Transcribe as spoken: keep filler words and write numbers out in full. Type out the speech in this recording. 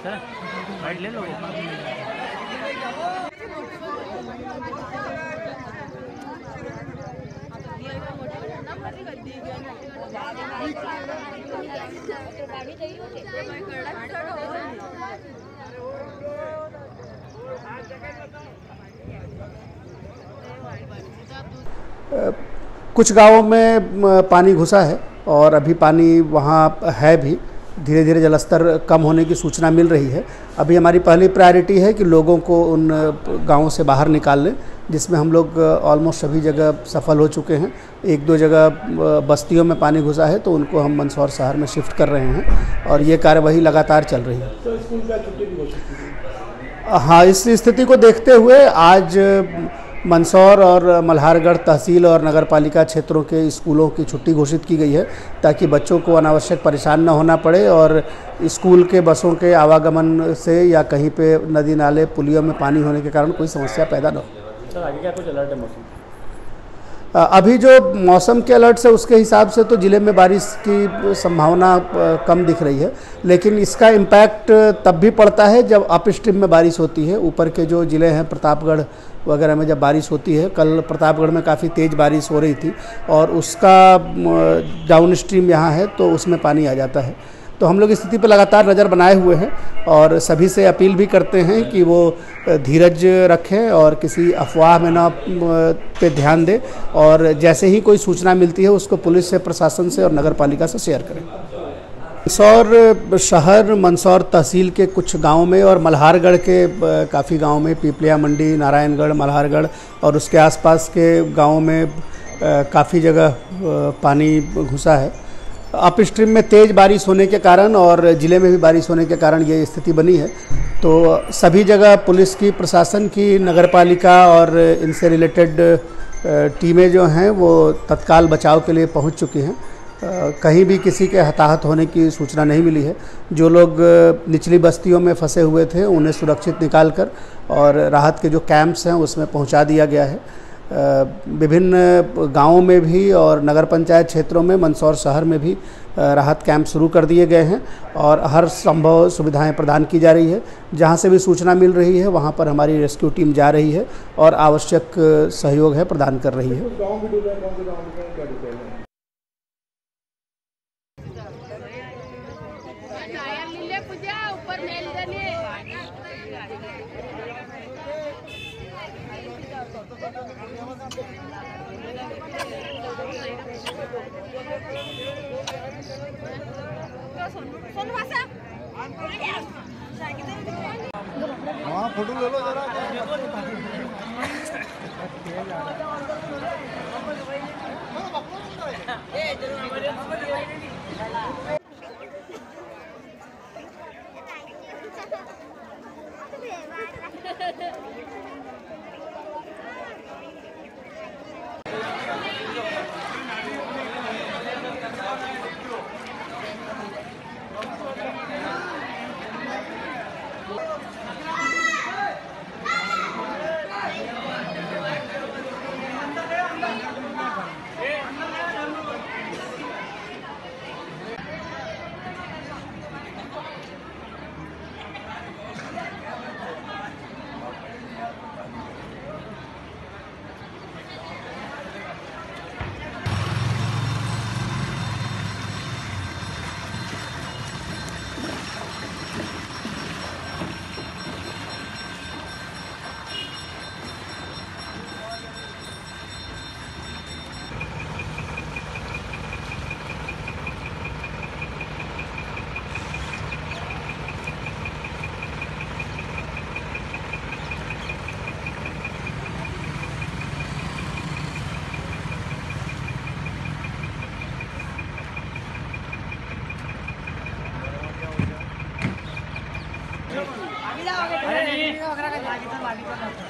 Right ले लो। कुछ गांवों में पानी घुसा है और अभी पानी वहाँ है भी, धीरे धीरे जलस्तर कम होने की सूचना मिल रही है। अभी हमारी पहली प्रायोरिटी है कि लोगों को उन गांवों से बाहर निकाल लें, जिसमें हम लोग ऑलमोस्ट सभी जगह सफल हो चुके हैं। एक दो जगह बस्तियों में पानी घुसा है तो उनको हम मंदसौर शहर में शिफ्ट कर रहे हैं और ये कार्यवाही लगातार चल रही है। तो स्कूल का छुट्टी भी घोषित की? हाँ, इस स्थिति को देखते हुए आज मंदसौर और मल्हारगढ़ तहसील और नगर पालिका क्षेत्रों के स्कूलों की छुट्टी घोषित की गई है, ताकि बच्चों को अनावश्यक परेशान न होना पड़े और स्कूल के बसों के आवागमन से या कहीं पे नदी नाले पुलियों में पानी होने के कारण कोई समस्या पैदा न हो। सर, आगे क्या कुछ अलर्ट है मौसम? अभी जो मौसम के अलर्ट से उसके हिसाब से तो ज़िले में बारिश की संभावना कम दिख रही है, लेकिन इसका इम्पैक्ट तब भी पड़ता है जब अप स्ट्रीम में बारिश होती है। ऊपर के जो ज़िले हैं प्रतापगढ़ वगैरह में जब बारिश होती है, कल प्रतापगढ़ में काफ़ी तेज़ बारिश हो रही थी और उसका डाउन स्ट्रीम यहाँ है तो उसमें पानी आ जाता है। तो हम लोग स्थिति पर लगातार नज़र बनाए हुए हैं और सभी से अपील भी करते हैं कि वो धीरज रखें और किसी अफवाह में ना पे ध्यान दें और जैसे ही कोई सूचना मिलती है उसको पुलिस से, प्रशासन से और नगर पालिका से शेयर करें। मंदसौर शहर, मंदसौर तहसील के कुछ गांवों में और मल्हारगढ़ के काफ़ी गांवों में, पीपलिया मंडी, नारायणगढ़, मल्हारगढ़ और उसके आसपास के गांवों में काफ़ी जगह पानी घुसा है। अप स्ट्रीम में तेज़ बारिश होने के कारण और ज़िले में भी बारिश होने के कारण ये स्थिति बनी है। तो सभी जगह पुलिस की, प्रशासन की, नगर पालिका और इनसे रिलेटेड टीमें जो हैं वो तत्काल बचाव के लिए पहुंच चुकी हैं। कहीं भी किसी के हताहत होने की सूचना नहीं मिली है। जो लोग निचली बस्तियों में फंसे हुए थे उन्हें सुरक्षित निकालकर और राहत के जो कैंप्स हैं उसमें पहुंचा दिया गया है। विभिन्न गांवों में भी और नगर पंचायत क्षेत्रों में, मंदसौर शहर में भी राहत कैंप शुरू कर दिए गए हैं और हर संभव सुविधाएं प्रदान की जा रही है। जहां से भी सूचना मिल रही है वहां पर हमारी रेस्क्यू टीम जा रही है और आवश्यक सहयोग है प्रदान कर रही है। हाँ, फोटो ले लो जरा। अरे नहीं